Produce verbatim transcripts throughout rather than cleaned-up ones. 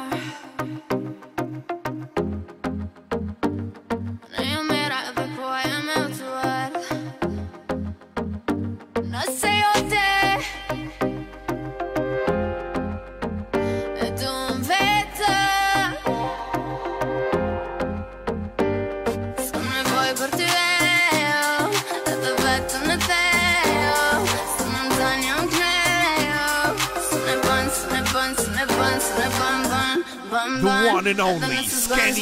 Non io mi rado e poi mi autoar. Non sei o te e tu non vedi. Sono poi per te e te vetto ne te. Sono un zagno un cleo. Sono bon, sono bon, sono bon, sono bon, bon, bon, bon. The one and only Skenny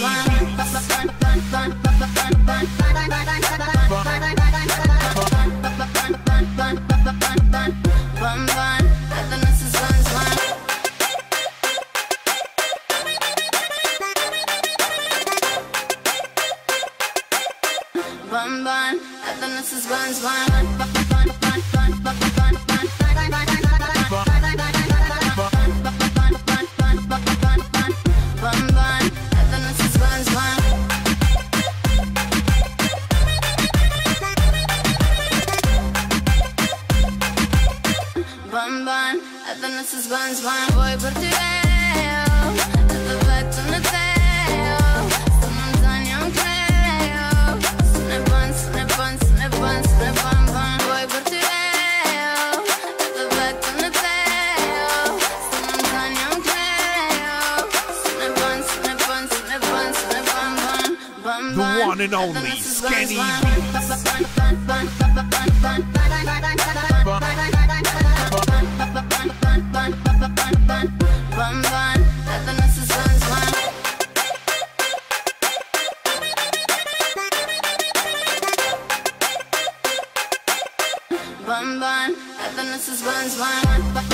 Bun bun, and then this is buns bun. Bun bun, and then this is buns bun. Bun bun, and then this is buns bun. Voy por ti, te vetto ne te. Sono un zagno un cleo. Sono bon, sono bon, sono bon, sono bon, bon. Voy por ti, te vetto ne te. Sono un zagno un cleo. Sono bon, sono bon, sono bon, sono bon, bon, bon, bon. The one and only Skenny Bun bun, and then this is buns bun. Bun bun, and then this is buns bun.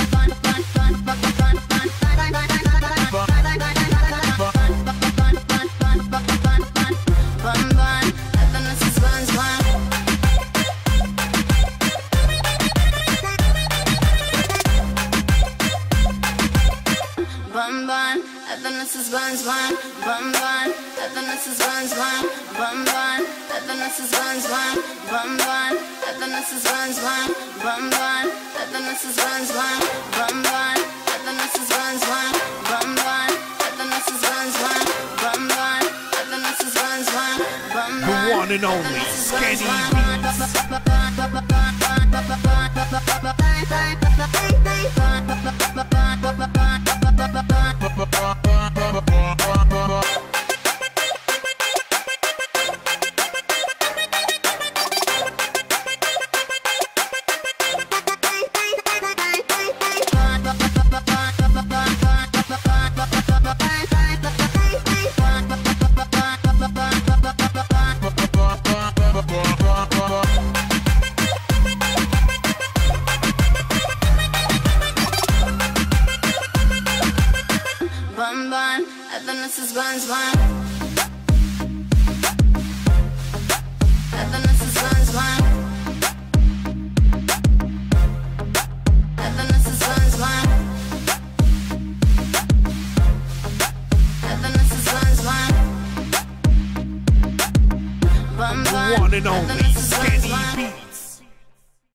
Bun bun, and then this is buns bun. Bun bun, and then this is buns bun. Bun bun, and then this is buns bun. Bun bun, and then this is buns bun. Bun bun, and then this is buns bun. Bun bun, and then this is buns bun. Bun bun, and then this is buns bun. Bun bun, and then this is buns bun. Bun bun, and then this is buns bun. Bun The bun, one and only Skenny Bun bun, and then this is buns bun. And then this is buns bun. And then this is buns bun. And then this is buns bun. Bun bun, The one and only